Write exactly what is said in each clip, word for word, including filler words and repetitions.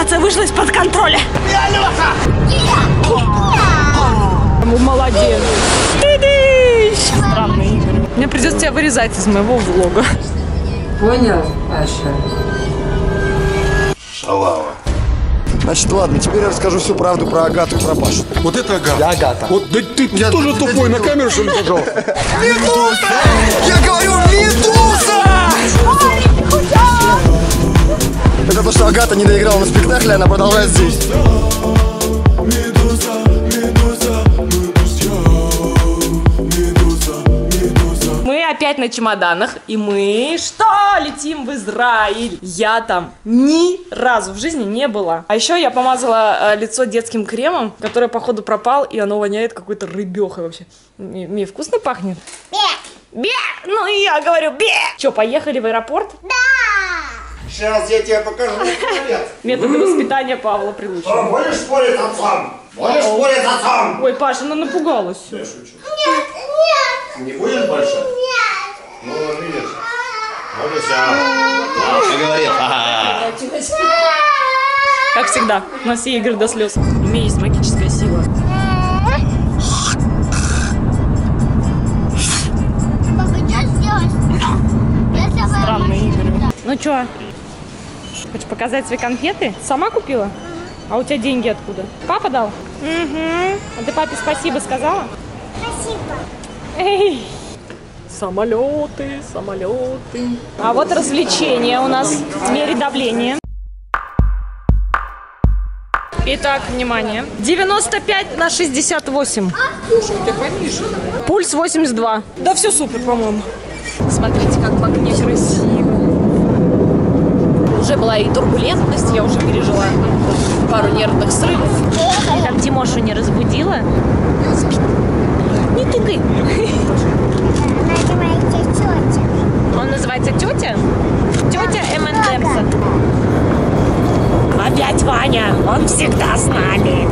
Ситуация вышла из-под контроля. Молодец. Странные игры. Мне придется тебя вырезать из моего влога. Понял, Аша? Шалава. Значит, ладно, теперь я расскажу всю правду про Агату и про Пашу. Вот это Агата. Я Агата. Вот да ты, ты я, тоже ты, тупой, ты, на камеру что ли, пожалуйста. Медуза! Я говорю, медуза! Это то, что Агата не доиграла на спектакле, она продолжает здесь. Мы опять на чемоданах, и мы что? Летим в Израиль. Я там ни разу в жизни не была. А еще я помазала э, лицо детским кремом, который, походу, пропал, и оно воняет какой-то рыбехой вообще. Мне вкусно пахнет? Бе! Бе! Ну и я говорю, бе! Че, поехали в аэропорт? Да! Сейчас я тебе покажу. Методы воспитания Павла Прилучина. Будешь спорить с отцом? Будешь спорить с отцом? Ой, Паша, она напугалась. Я шучу. Нет, нет! Не будешь больше? Нет! Ну, видишь. Вот и все. Я говорил. Как всегда, у нас все игры до слез. У меня есть магическая сила. Папа, что сделать? Странные игры. Ну чё, хочешь показать свои конфеты? Сама купила? А у тебя деньги откуда? Папа дал? Угу. А ты папе спасибо сказала? Спасибо. Эй! Самолеты, самолеты. А вот развлечения у нас. Мере давление. Итак, внимание. девяносто пять на шестьдесят восемь. Пульс восемьдесят два. Да все супер, по-моему. Смотрите, как в окне красиво. Уже была и турбулентность, я уже пережила пару нервных срывов. Как Тимошу не разбудила. Спит. Не тыкай. Называется тетя. Он называется тетя? Тетя эм энд эмс. Опять Ваня, он всегда с нами.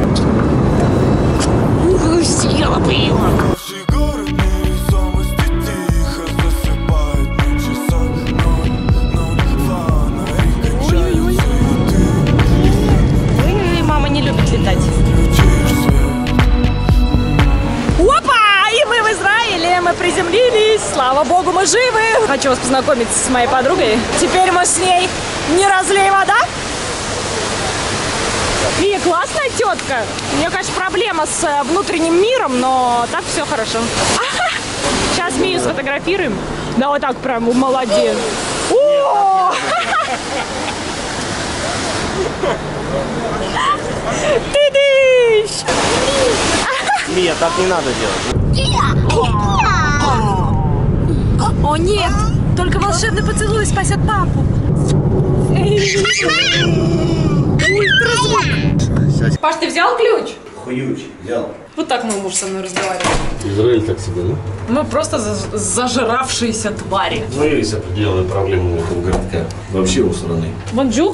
Ух, съела бы его. Ой, мама не любит летать. Опа! И мы в Израиле, мы приземлились. Слава богу, мы живы. Хочу вас познакомить с моей подругой. Теперь мы с ней не разлей вода. И классная тетка. У нее, конечно, проблема с внутренним миром, но так все хорошо. Ага. Сейчас Мию сфотографируем. Да, вот так прям, молодец. О! Ты дышь! Мия, так не надо делать. О нет! Только волшебный поцелуй спасет папу. Паш, ты взял ключ? Хуюч, взял. Вот так мой муж со мной разговаривает. Израиль так себе, да? Мы просто за- зажиравшиеся твари. Ну, есть определенные проблемы в этом городке. Вообще у страны. Бонжур.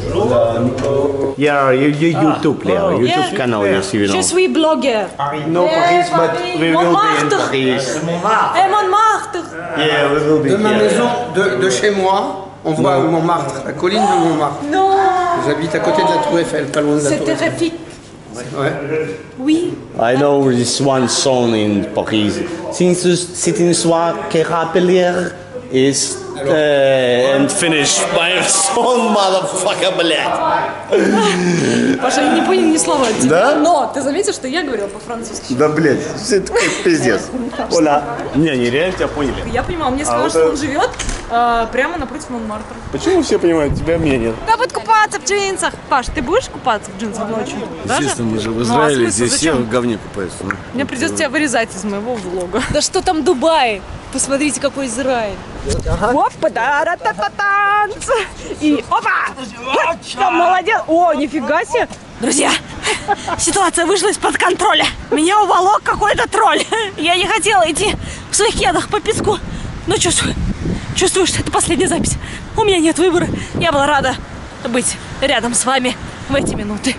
Yeah, you, you YouTube player, YouTube Yeah. канал, если you know. Je suis blogueur. No Paris, but we will be in Montmartre. Paris. Et Montmartre. Yeah, we will be De ma here. maison, de, de chez moi, on voit Montmartre, la colline de Montmartre. Non. J'habite à côté de la Tour Eiffel, pas loin de la C'est Tour Eiffel. terrifique. Ouais. Oui. I know this one song in Paris. Since c'est une soirée qui rappelle is uh, and finish by song, motherfucker, блядь. Паша, я не понял ни слова. Да? Но ты заметил, что я говорила по-французски. Да, блядь, это как пиздец. Оля. Не, не реально тебя поняли. Я понимала, мне сказали, вот что это- он живет э, прямо напротив Монмартра. Почему все понимают, тебя меня нет? Я буду купаться в джинсах. Паш, ты будешь купаться в джинсах ночью? Естественно, мы же в Ну, а Израиле, смысл? здесь все Зачем? в говне купаются. Ну. Мне придется тебя вырезать из моего влога. Да что там Дубай? Посмотрите, какой Израиль. Опа, да, ра та та танц. И опа! Там молодец. О, нифига себе. Друзья, ситуация вышла из-под контроля. Меня уволок какой-то тролль. Я не хотела идти в своих кедах по песку. Но чувствую, чувствую, что это последняя запись. У меня нет выбора. Я была рада быть рядом с вами в эти минуты.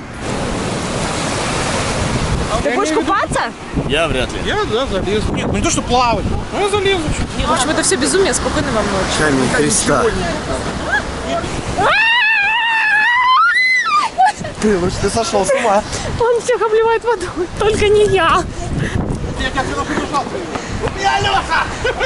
Ты будешь купаться? Я вряд ли. Я, да, залезу. Нет, ну не то, что плавать. Ну, я залезу. Нет, в общем, это все безумие. Спокойной вам ночи. Камень Христа. Ты, лучше ты сошел с ума. Он всех обливает водой, только не я. Я тебя сюда побежал. Убей, Леха!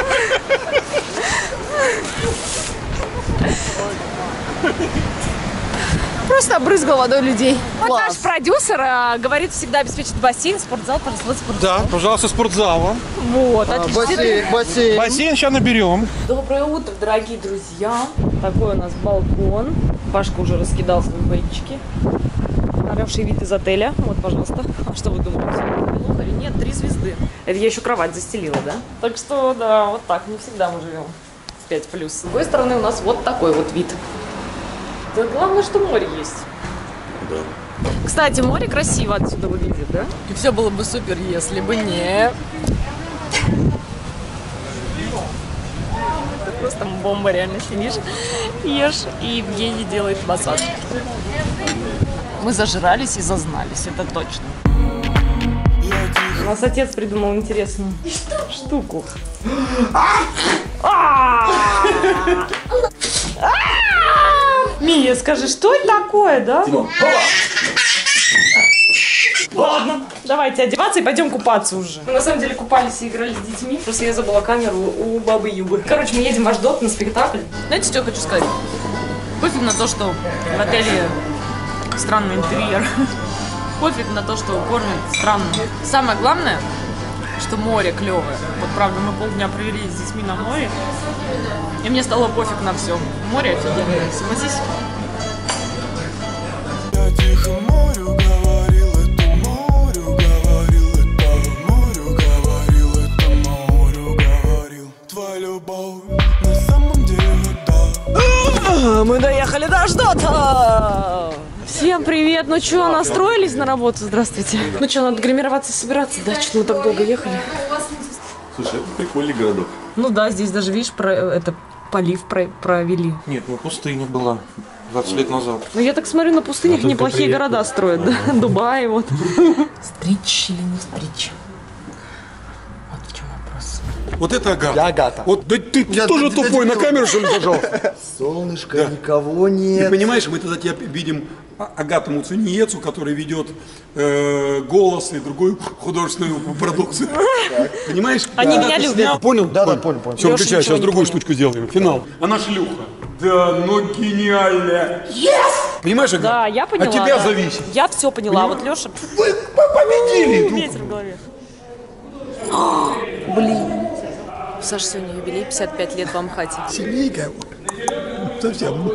Просто обрызгал водой людей. Вот Класс. наш продюсер а, говорит, всегда обеспечит бассейн, спортзал, пожалуйста, вот спортзал. Да, пожалуйста, спортзала. Вот, отлично. Бассейн, бассейн. Бассейн сейчас наберем. Доброе утро, дорогие друзья. Такой у нас балкон. Пашка уже раскидал свои бейчики. Хороший вид из отеля. Вот, пожалуйста. А что вы думаете? Плохо или нет? Три звезды. Это я еще кровать застелила, да? Так что, да, вот так. Не всегда мы живем в пять плюс. С другой стороны, у нас вот такой вот вид. Да главное, что море есть. Да. Кстати, море красиво отсюда выглядит, да? И все было бы супер, если бы не... Это просто бомба, реально сидишь, ешь, и Евгений делает массаж. Мы зажрались и зазнались, это точно. У нас отец придумал интересную штуку. Мия, скажи, что это такое, да? Ладно, давайте одеваться и пойдем купаться уже. Мы на самом деле купались и играли с детьми, просто я забыла камеру у бабы Юбы. Короче, мы едем в Ашдод на спектакль. Знаете, что я хочу сказать? Пофиг на то, что в отеле странный интерьер. Пофиг на то, что кормят странно. Самое главное, что море клевое. Вот правда, мы полдня провели с детьми на море, и мне стало пофиг на все. Море офигенное, согласись? Я тихо морю говорил, это морю говорил, это морю говорил, это морю говорил. Твоя любовь на самом деле, да. Мы доехали до Ашдода! Всем привет! Ну что, настроились на работу? Здравствуйте. Ну что, надо гримироваться и собираться? Да, что-то мы так долго ехали. Слушай, это прикольный городок. Ну да, здесь даже, видишь, про, это полив про, провели. Нет, ну пустыня была двадцать лет назад. Ну я так смотрю, на пустынях А неплохие приехал. города строят, да? Дубай, вот. Стричь или не стричь? Вот в чем вопрос. Вот это Агата. Я Агата. Вот, да ты Я- тоже ты- ты- тупой, ты- на камеру, что ли, пожалуйста? Солнышко, никого нет. Ты понимаешь, мы тогда тебя видим А- Агату Муцениецу, которая ведет э, голос и другую художественную продукцию. Понимаешь? Они Да. меня Ты любят. снял? Понял? Да, да, понял, понял. Все, Леша выключай, ничего сейчас не другую понял. штучку сделаем. Финал. Она шлюха. Да, ну гениальная. Yes! Понимаешь, Агата? Да, я поняла. От тебя да. зависит. Я все поняла, а вот Леша... Вы победили! Ветер в голове. Блин. Саша, сегодня юбилей, пятьдесят пять лет в Амхате. Семейка. Совсем.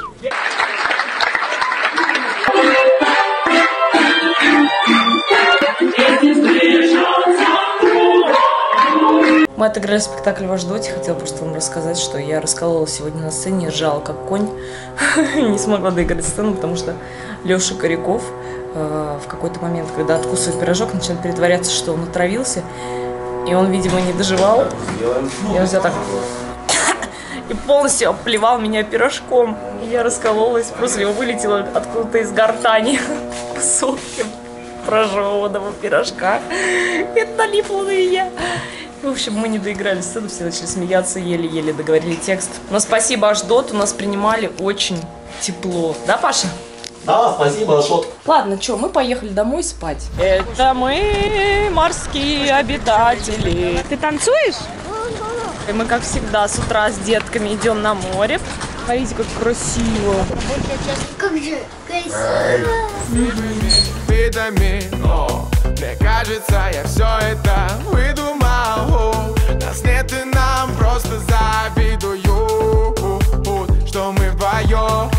Мы отыграли спектакль в Ашдоте. Хотела просто вам рассказать, что я расколола сегодня на сцене, ржала как конь. Не смогла доиграть сцену, потому что Леша Коряков э, в какой-то момент, когда откусывает пирожок, начинает притворяться, что он отравился. И он, видимо, не доживал. И он взял так... И полностью обплевал меня пирожком. И я раскололась, просто его вылетело откуда-то из гортани кусок прожеванного пирожка. И это налипло на меня. В общем, мы не доиграли сцену, все начали смеяться, еле-еле договорили текст. Но спасибо, Ашдот, у нас принимали очень тепло. Да, Паша? Да, спасибо, Ашот. Ладно, что, мы поехали домой спать. Это мы, морские обитатели. Ты танцуешь? И мы, как всегда, с утра с детками идем на море. Смотрите, как красиво. Как же красиво. Видами, о, мне кажется, я все это выдумал. Нас нет и нам просто завидуют, что мы вдвоем.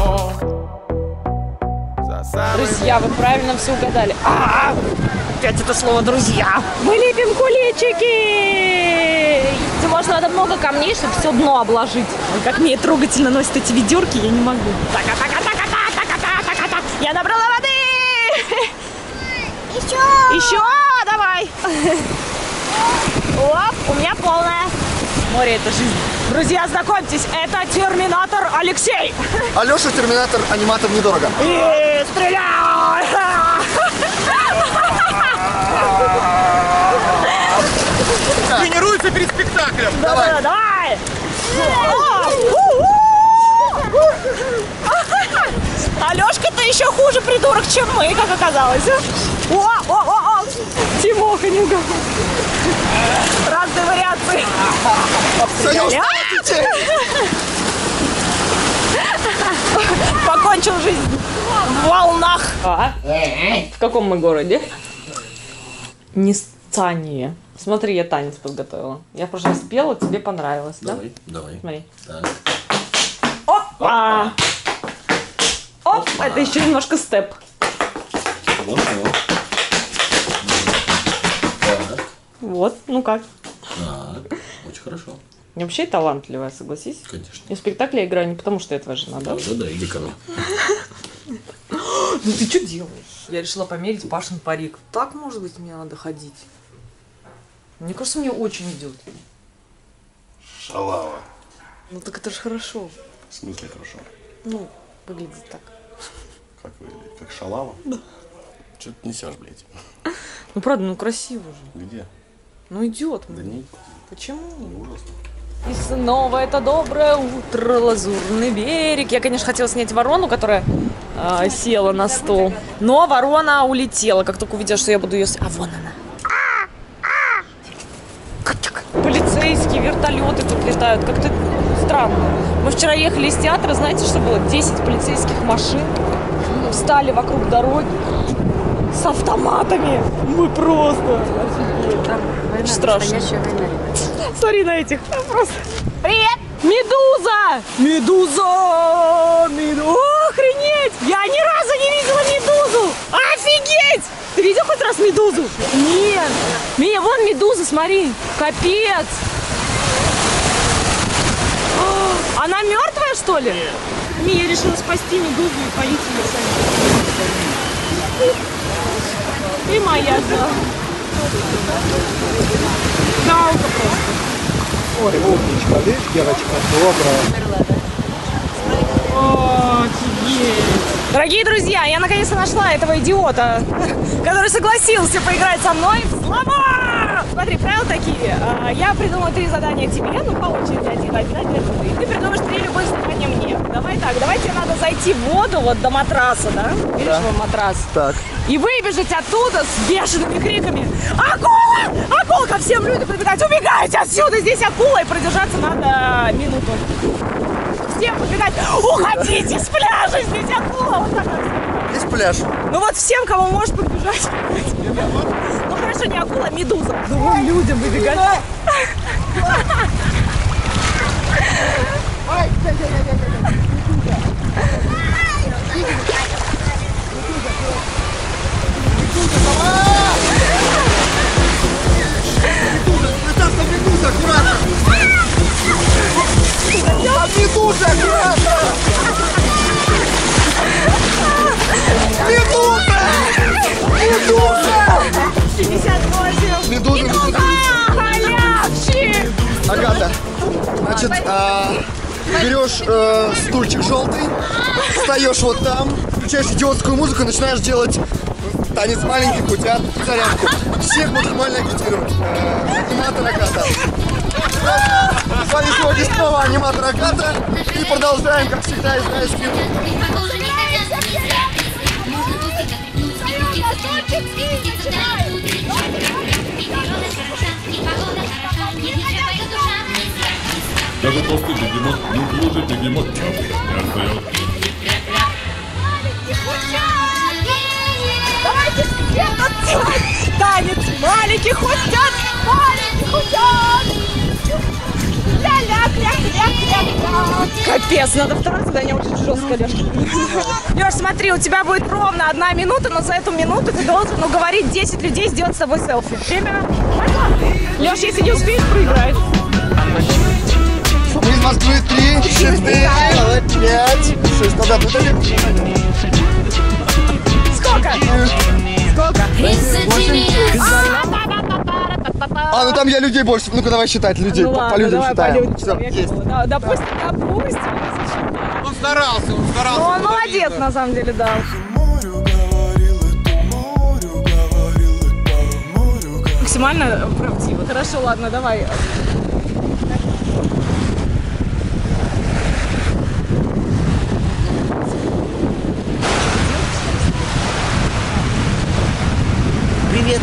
Друзья, вы правильно все угадали. А, опять это слово «друзья». Мы лепим куличики. Может, надо много камней, чтобы все дно обложить. Ой, как мне трогательно носят эти ведерки, я не могу. Така-така-така-така-така-така-така. Я набрала воды. Еще. Еще, давай. Оп, у меня полная. Море — это жизнь. Друзья, знакомьтесь, это Терминатор Алексей. Алеша, Терминатор, аниматор недорого. И стреляй! Тренируйся перед спектаклем. Давай, давай, давай! Алешка-то еще хуже придумал. придурок, чем мы, как оказалось. О, о, о, о! Тимоха, не угадал. Разные вариации. Покончил жизнь в волнах. А? В каком мы городе? Нисцание. Смотри, я танец подготовила. Я в прошлый раз пела, тебе понравилось, давай, да? Давай, Смотри. Так. Опа! Оп, Опа. это еще немножко степ. Вот, вот. Так. Вот, ну как? Так, очень хорошо. Я вообще талантливая, согласись? Конечно. Я в спектакле играю не потому, что я твоя жена, да? Да, да, да, иди ко мне. Ну ты что делаешь? Я решила померить Пашин парик. Так, может быть, мне надо ходить? Мне кажется, мне очень идет. Шалава. Ну так это же хорошо. В смысле хорошо? Ну, выглядит так. Как вы, как шалава? Да. Что ты несешь, блядь? Ну правда, ну красиво же. Где? Ну идет. Да не. Почему? Ужасно. И снова это доброе утро, лазурный берег. Я, конечно, хотела снять ворону, которая э, села на стол. Но ворона улетела, как только увидела, что я буду ее... А вон она. Полицейские вертолеты тут летают. Как-то странно. Мы вчера ехали из театра, знаете, что было? десять полицейских машин встали вокруг дороги с автоматами. Мы просто... Очень страшно. Смотри на этих. Просто... Привет! Медуза! Медуза! Медуза! Охренеть! Я ни разу не видела медузу! Офигеть! Ты видел хоть раз медузу? Нет! Мия, вон медуза, смотри! Капец! О, она мертвая, что ли? Нет. Мия решила спасти медузу и поить ее сами. И моя взяла. Жалко просто. Ой, умничка, видишь, девочка, добрая. О, офигеть. Дорогие друзья, я наконец-то нашла этого идиота, который согласился поиграть со мной в слова. Смотри, правила такие. Я придумала три задания тебе, ну по очереди один, обязательно ты. Ты придумаешь три любых задания мне. Давай так, давай тебе надо зайти в воду вот до матраса, да? Видишь, да. Вон матрас. Так. И выбежать оттуда с бешеными криками: акула! Акула! Ко всем людям подбегать, убегайте отсюда, здесь акула! И продержаться надо минуту. Всем подбегать: уходите с пляжа, здесь акула! Вот так надо. Есть пляж? Ну вот всем, кому может подбежать. Ну хорошо, не акула, а медуза. Ну вон людям выбегать. Медуза, аккуратно! Медуза, аккуратно! Медуза! Медуза! пятьдесят восемь! Медуза, медуза! Халявчик! Агата, значит, а, берешь э, стульчик желтый, встаешь вот там, включаешь идиотскую музыку и начинаешь делать танец маленьких утят, зарядку. Всех максимально агитировать. Э, аниматор Агата. С вами сегодня снова аниматор Агата. И продолжаем, как всегда, играть фильм. Даже толстый бегемот, неуклюжий бегемот не отстает. Давайте все танцевать! Танец маленьких утят! Маленьких утят! Ля-ля-кля-кля-кля-кля! Капец, надо второе задание очень жестко, Леш. Леш, смотри, у тебя будет ровно одна минута, но за эту минуту ты должен уговорить десять людей сделать с тобой селфи. Время пошла. Леш, если не успеешь, проиграет. Мы из Москвы три, четыре, пять, шесть. Надо выдали. Сколько? Сколько? А, ну там я людей больше. Ну-ка давай считать людей. Ну, по, ладно, по людям давай, считаем. по людям. Все, есть. Да, допустим, допустим. Он старался, он старался. Ну, он молодец, на самом деле, да. Максимально правдиво. Хорошо, ладно, давай. Привет.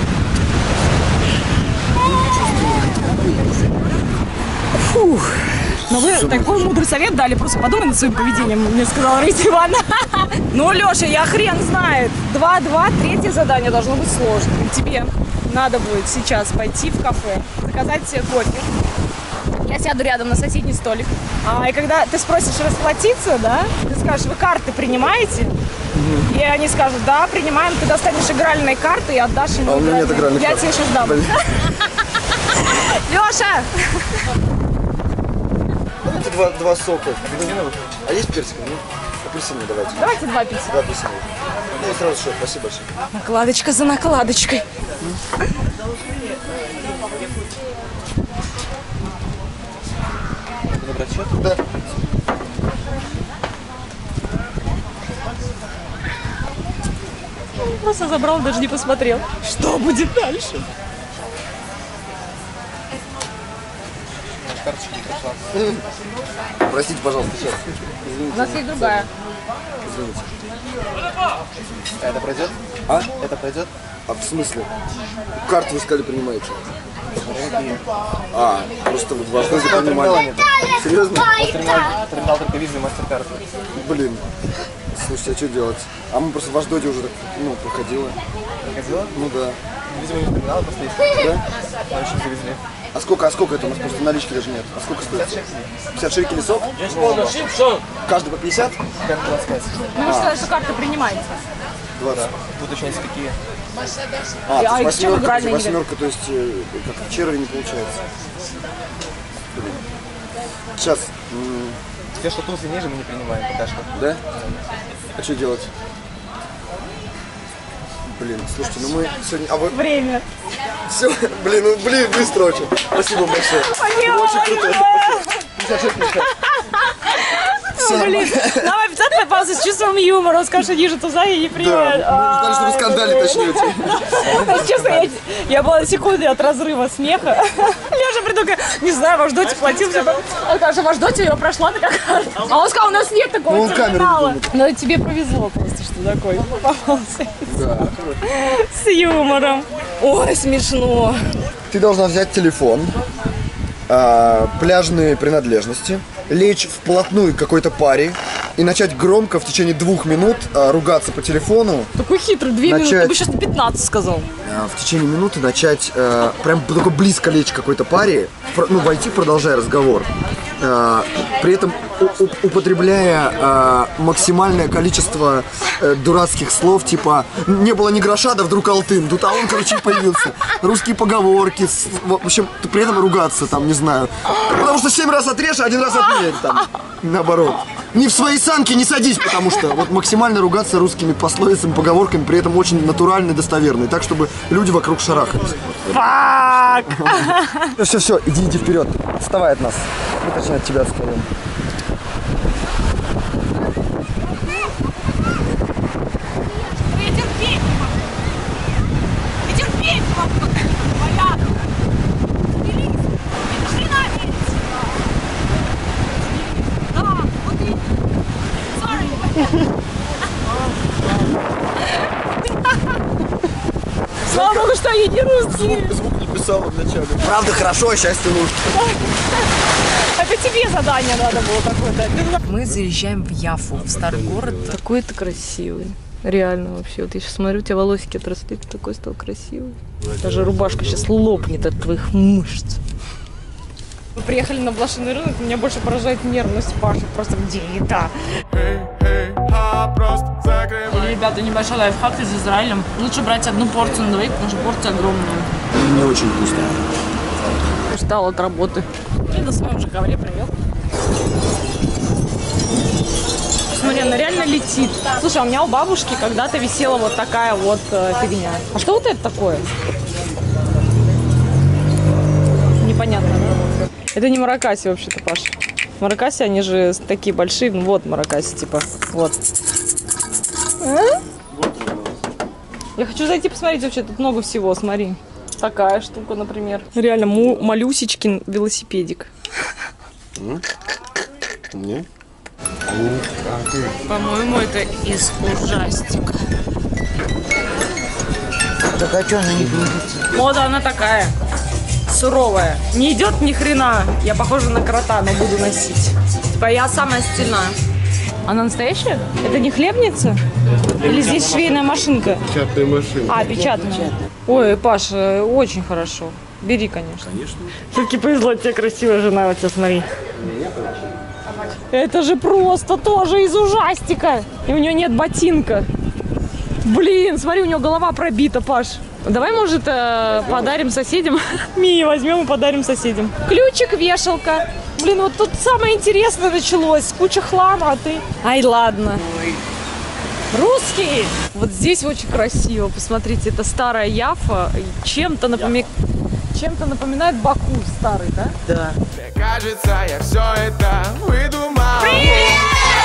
Фух. Ну вы такой мудрый совет дали, просто подумай над своим поведением, мне сказала Раиса Ивановна. Ну, Леша, я хрен знает. два-два, третье задание должно быть сложным. Тебе надо будет сейчас пойти в кафе, заказать себе кофе. Я сяду рядом на соседний столик. А, и когда ты спросишь расплатиться, да, ты скажешь, вы карты принимаете? Mm-hmm. И они скажут, да, принимаем. Ты достанешь игральные карты и отдашь им. А у меня нет игральных Я карт. тебе сейчас дам. Леша! Два, два сока. А есть персик? Ну, апельсиновый давайте. Давайте два апельсина. Два апельсиновых. Ну, сразу что, спасибо большое. Накладочка за накладочкой. Набрать счет? Да. Он просто забрал, даже не посмотрел. Что будет дальше? Карточка не прошла. Простите, пожалуйста, сейчас. Извините. У нас есть другая. Извините. А это пройдет? А? Это пройдет? А в смысле? Карту вы сказали принимаете. А, просто вы важно принимали. Серьезно? Терминал только визы и мастер-карты. Блин. Слушайте, а что делать? А мы просто в Аждоте уже, ну, проходила. Проходила? Ну да. Видимо, не терминал просто есть. Да? Мы очень завезли. А сколько, а сколько это? У нас просто налички даже нет. А сколько стоит? пятьдесят шекелей сок? Каждый по пятьдесят? Каждый двадцать пять. Ну вы сказали, что карта принимается. двадцать. Тут еще есть какие. А, А, то и есть в чем восьмерка, игральная восьмерка, то есть э, как в черви не получается. Блин. Сейчас. М, Те, что туз и ниже, мы не принимаем пока что. Да? А что делать? Блин, слушайте, ну мы сегодня... А вы... Время. Все, блин, ну блин, быстро очень. Спасибо большое. Очень круто. Все, блин, нам обязательно пауза с чувством юмора. Он скажет, что ниже туза и не привет. Да, мы ждали, что вы скандали начнете. Ну, честно, я, я была на секунде от разрыва смеха. Леша придумал, не знаю, в Аждоте платил что-то. Он сказал, что в Аждоте ее прошла такая карта. А он сказал, у нас нет такого Ну, терминала. Но тебе повезло просто, что такой попался. Да. С юмором. Ой, смешно. Ты должна взять телефон, а, пляжные принадлежности, лечь вплотную к какой-то паре и начать громко в течение двух минут а, ругаться по телефону. Такой хитрый, две Начать... минуты, ты бы сейчас на пятнадцать сказал. А, в течение минуты начать а, прям только близко лечь к какой-то паре, ну, войти, продолжая разговор. А, при этом у- у- употребляя а, максимальное количество а, дурацких слов, типа не было ни гроша, да вдруг алтын, тут а он, короче, появился. Русские поговорки, с- в общем, при этом ругаться, там, не знаю. Потому что семь раз отрежь, один раз отмерь, там, наоборот. Не в свои санки не садись, потому что вот максимально ругаться русскими пословицами, поговорками, при этом очень натурально и достоверно, так, чтобы люди вокруг шарахались. Фак! Все, все, иди, иди вперед, вставай от нас. Мы точнее от тебя отстаем. Я терпеть не могу. Я терпеть не могу, как говорят. Велись. Ни хрена верить. Да, вот и... Sorry. Слава богу, что они не русские. Звук не писал вначале. Правда хорошо, счастье лучше. Это тебе задание надо было какое-то. Мы заезжаем в Яфу, в старый город. Такой ты красивый. Реально вообще. Вот я сейчас смотрю, у тебя волосики отросли, ты такой стал красивый. Даже рубашка сейчас лопнет от твоих мышц. Мы приехали на блошиный рынок, меня больше поражает нервность Паши. Просто где еда? Ребята, небольшой лайфхак из Израиля. Лучше брать одну порцию на двоих, потому что порция огромная. Не очень вкусно. Устал от работы. И на своем же ковре привел. Смотри, она реально летит. Слушай, а у меня у бабушки когда-то висела вот такая вот э, фигня. А что вот это такое? Непонятно, да? Это не маракаси вообще-то, Паша. Маракаси, они же такие большие. Ну вот маракаси, типа. Вот. А? Я хочу зайти посмотреть вообще. Тут много всего, смотри. Такая штука, например. Реально, му- малюсечкин велосипедик. Не? По-моему, это из ужастика. Так а что она не крутится? Мода она такая, суровая. Не идет ни хрена. Я похожа на крота, но буду носить. Типа я самая стильная. Она настоящая? Это не хлебница? Или здесь швейная машинка? Печатная машина. А, печатная. Ой, Паша, очень хорошо. Бери, конечно. Конечно. Все-таки повезло, тебе красивая жена, вот тебя смотри. Это же просто тоже из ужастика. И у нее нет ботинка. Блин, смотри, у нее голова пробита, Паш. Давай, может, э, подарим соседям? Мии возьмем и подарим соседям. Ключик, вешалка. Блин, вот тут самое интересное началось. Куча хлама, а ты... Ай, ладно. Русский! Вот здесь очень красиво. Посмотрите, это старая Яфа. Чем-то напоминает... Чем-то напоминает Баку старый, да? Да. Кажется, я все это выдумал. Привет!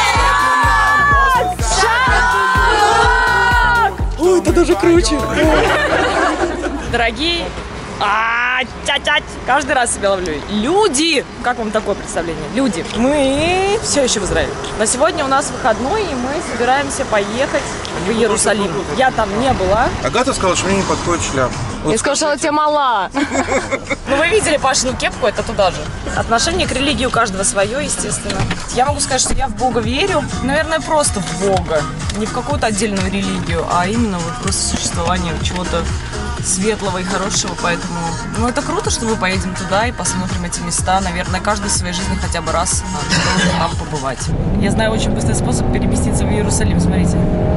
Ой, это даже круче. Дорогие, а, тять-тять, каждый раз себя ловлю. Люди, как вам такое представление? Люди, мы все еще в Израиле. Но сегодня у нас выходной, и мы собираемся поехать в Иерусалим. Я там не была. Агата сказала, что мне не подходит шляпа. Я сказала, что она тебе мала. Ну, вы видели Пашину кепку, это туда же. Отношение к религии у каждого свое, естественно. Я могу сказать, что я в Бога верю. Наверное, просто в Бога. Не в какую-то отдельную религию, а именно вот просто существование чего-то светлого и хорошего. Поэтому, ну, это круто, что мы поедем туда и посмотрим эти места. Наверное, каждый в своей жизни хотя бы раз должен нам побывать. Я знаю очень быстрый способ переместиться в Иерусалим. Смотрите.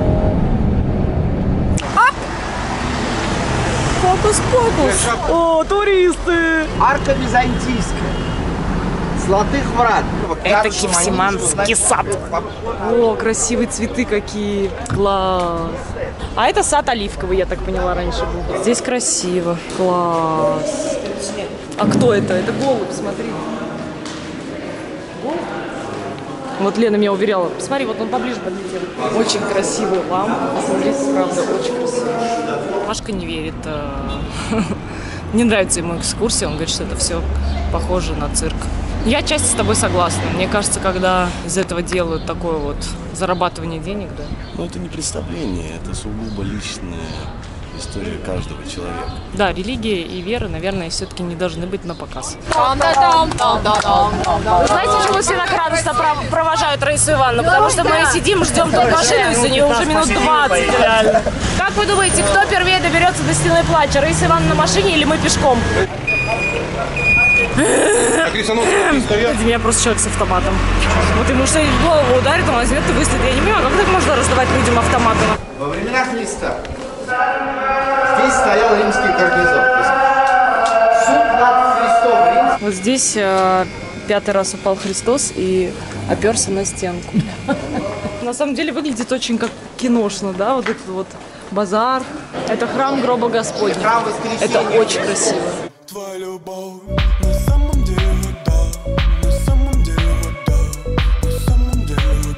Фокус-фокус. О, туристы. Арка византийская. Золотых врат. Это Кефсиманский сад. О, красивые цветы какие. Класс. А это сад оливковый, я так поняла, раньше был. Здесь красиво. Класс. А кто это? Это голубь, смотри. Вот Лена меня уверяла. Посмотри, вот он поближе подлетел. Очень красивый ламп. Смотрите, правда, очень красиво. Машка не верит. Не нравится ему экскурсия. Он говорит, что это все похоже на цирк. Я отчасти с тобой согласна. Мне кажется, когда из этого делают такое вот зарабатывание денег, да. Но это не представление, это сугубо личная история каждого человека. Да, религия и вера, наверное, все-таки не должны быть на показ. Вы знаете, что все так радостно провожают Раису Ивановну? Потому что мы сидим, ждем тут машину, из-за нее уже минут двадцать, реально. Как вы думаете, кто первее доберется до стены плача? Раиса Ивановна на машине или мы пешком? Ради меня просто человек с автоматом. Вот ему что в голову ударит, он возьмет и выстрелит. Я не понимаю, как так можно раздавать людям автоматы? Во времена Христа здесь стоял римский гарнизон. Суд над Христом римский. Вот здесь э, пятый раз упал Христос и оперся на стенку. На самом деле выглядит очень как киношно, да, вот этот вот базар. Это храм гроба Господня. Это очень красиво. Твоя любовь на самом деле да, на самом деле да, на самом деле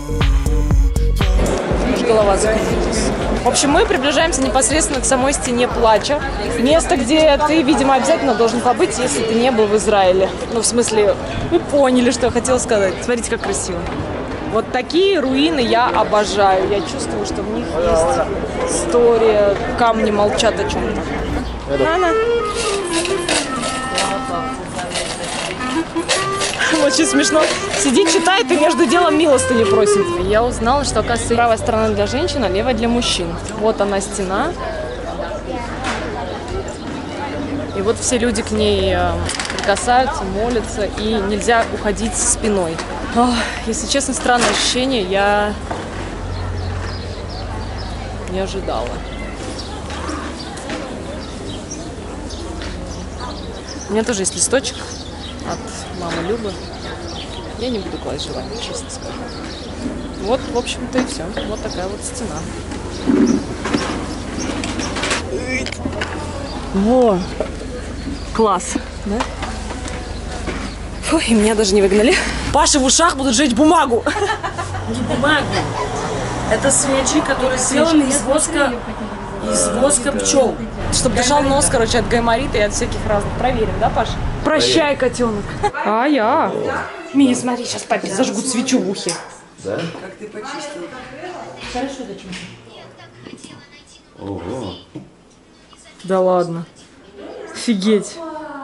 да. Уж голова закрутилась. В общем, мы приближаемся непосредственно к самой стене плача. Место, где ты, видимо, обязательно должен побыть, если ты не был в Израиле. Ну, в смысле, вы поняли, что я хотела сказать. Смотрите, как красиво. Вот такие руины я обожаю. Я чувствую, что в них есть история. Камни молчат о чем-то. На-на. Очень смешно. Сидит, читает и между делом милостыню просит. Я узнала, что, оказывается, правая сторона для женщин, а левая для мужчин. Вот она стена. И вот все люди к ней прикасаются, молятся, и нельзя уходить спиной. Ох, если честно, странное ощущение. Я не ожидала. У меня тоже есть листочек от мамы Любы. Я не буду класть желание, честно скажу. Вот, в общем-то, и все. Вот такая вот стена. Во! Класс, да? Фу, и меня даже не выгнали. Паши в ушах будут жечь бумагу. Не бумагу. Это свечи, которые сделаны из воска, из воска пчел. Чтобы дышал нос, короче, от гайморита и от всяких разных. Проверим, да, Паша? Прощай, котенок. А я. Мия, смотри, сейчас папе зажгут свечу в ухе. Да? Как ты почистила? Хорошо, доченька. Ого. Да ладно. Офигеть.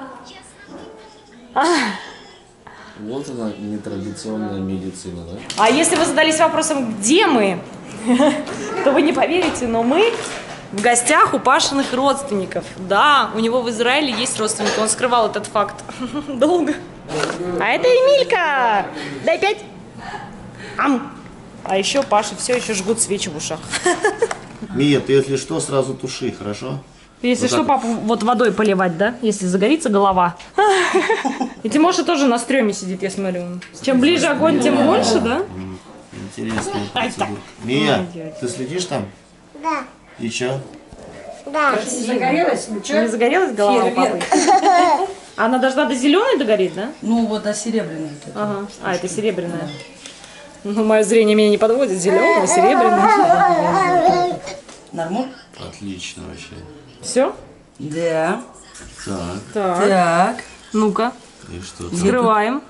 А. Вот она, нетрадиционная медицина, да? А если вы задались вопросом, где мы, то вы не поверите, но мы в гостях у Пашиных родственников. Да, у него в Израиле есть родственники, он скрывал этот факт долго. А это Эмилька! Дай пять! Ам! А еще Паша все еще жгут свечи в ушах. Мия, ты если что, сразу туши, хорошо? Если вот что, так. папу вот водой поливать, да? Если загорится голова. И Тимоша тоже на стреме сидит, я смотрю. Чем ближе огонь, тем больше, да? Интересная процедурка. Мия, ты следишь там? Да. И чё? Да. Загорелась? Ничего? Не загорелась голова у папы? Она должна до зеленой догореть, да? Ну вот до серебряной. Ага. А, это серебряная. Ну, мое зрение меня не подводит. Зеленого, серебряного. Нормально? Отлично вообще. Все? Да. Так. Так. Так. Ну-ка. И что там? Вскрываем.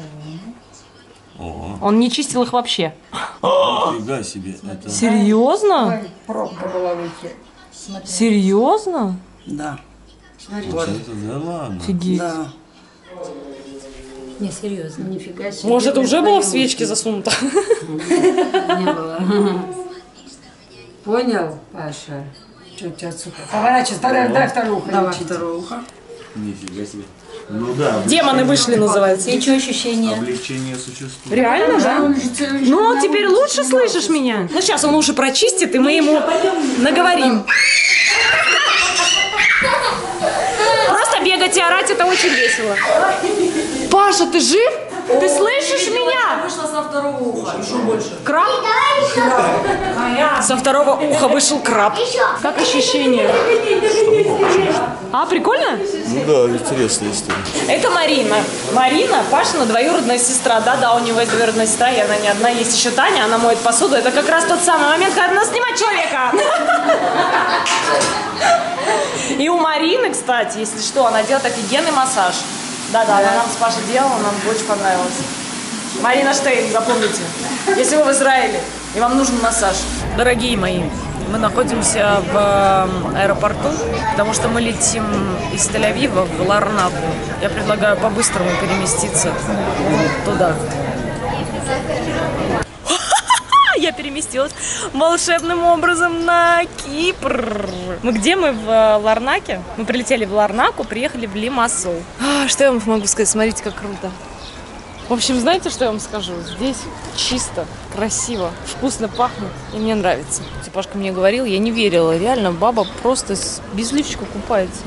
О. Он не чистил их вообще. Нифига себе. Это... Серьезно? Пробка была выйти. Серьезно? Да. Смотри. Вот это да ладно. Офигеть. Да. Не, серьезно. Нифига себе. Может, это уже было в свечке засунуто? Не было. Понял, Паша? Что у тебя сухо? Поворачивай, дай, дай второе ухо. Давай второе ухо. Нифига себе. Ну да. Демоны вышли, называется. И что ощущение? Облегчение существует. Реально, да? Ну, теперь лучше слышишь меня. Ну, сейчас он уши прочистит, и мы ему наговорим. Просто бегать и орать — это очень весело. Паша, ты жив? Ты слышишь меня? Вышла со второго уха, еще больше. Краб? Со второго уха вышел краб. Как ощущение? А, прикольно? Ну да, интересная история. Это Марина. Марина, Пашина двоюродная сестра. Да-да, у него есть двоюродная сестра, и она не одна. Есть еще Таня, она моет посуду. Это как раз тот самый момент, когда надо снимать человека. И у Марины, кстати, если что, она делает офигенный массаж. Да-да, она нам с Пашей делала, нам очень понравилось. Марина Штейн, запомните, если вы в Израиле и вам нужен массаж. Дорогие мои, мы находимся в аэропорту, потому что мы летим из Тель-Авива в Ларнаку. Я предлагаю по-быстрому переместиться туда. Я переместилась волшебным образом на Кипр. Мы где? Мы в Ларнаке. Мы прилетели в Ларнаку, приехали в Лимассол. А, что я вам могу сказать? Смотрите, как круто. В общем, знаете, что я вам скажу? Здесь чисто, красиво, вкусно пахнет, и мне нравится. Пашка мне говорил, я не верила. Реально, баба просто без лифчика купается.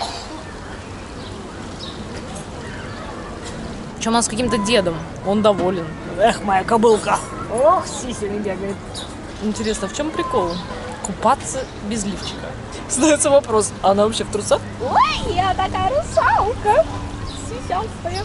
Причем она с каким-то дедом. Он доволен. Эх, моя кобылка. Ох, сиси не бегает. Интересно, в чем прикол? Купаться без лифчика. Задается вопрос, а она вообще в трусах? Ой, я такая русалка. Сисястая.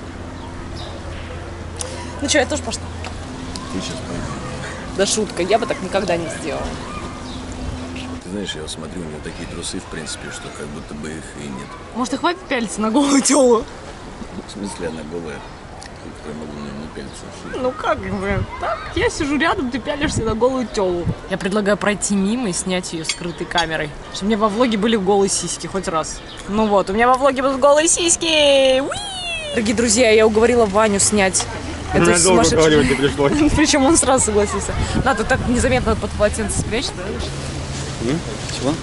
Ну что, я тоже пошла. Ты сейчас пойдешь. Да шутка, я бы так никогда не сделала. Ты знаешь, я вот смотрю, у нее такие трусы, в принципе, что как будто бы их и нет. Может, и хватит пялиться на голую телу? В смысле, она голая. Я могу на нее пялиться. Ну как бы, так, я сижу рядом, ты пялишься на голую телу. Я предлагаю пройти мимо и снять ее скрытой камерой. Чтобы у меня во влоге были голые сиськи хоть раз. Ну вот, у меня во влоге будут голые сиськи. Уи! Дорогие друзья, я уговорила Ваню снять. Это сумасшедший. не пришлось. Причем он сразу согласился. Да, ты так незаметно под полотенце спрячь, да? Чего?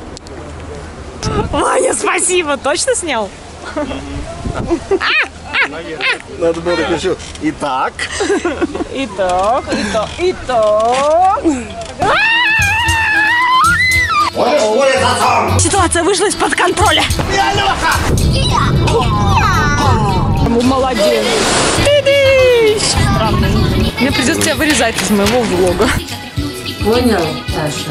Ваня, спасибо! Точно снял? Надо было так еще. Итак. Итак, итак, итак. Ситуация вышла из-под контроля. Молодец. Странно. Мне придется тебя вырезать из моего влога. Понял, Паша?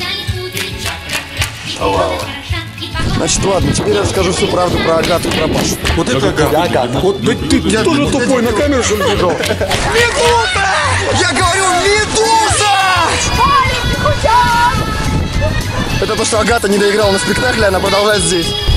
Значит, ладно, теперь я расскажу всю правду про Агату и про Пашу. Вот это Агата. Агата. Вот ты, ты, ты тоже тупой на камеру, что ли, бежал? Медуза! Я говорю, медуза! Это то, что Агата не доиграла на спектакле, она продолжает здесь.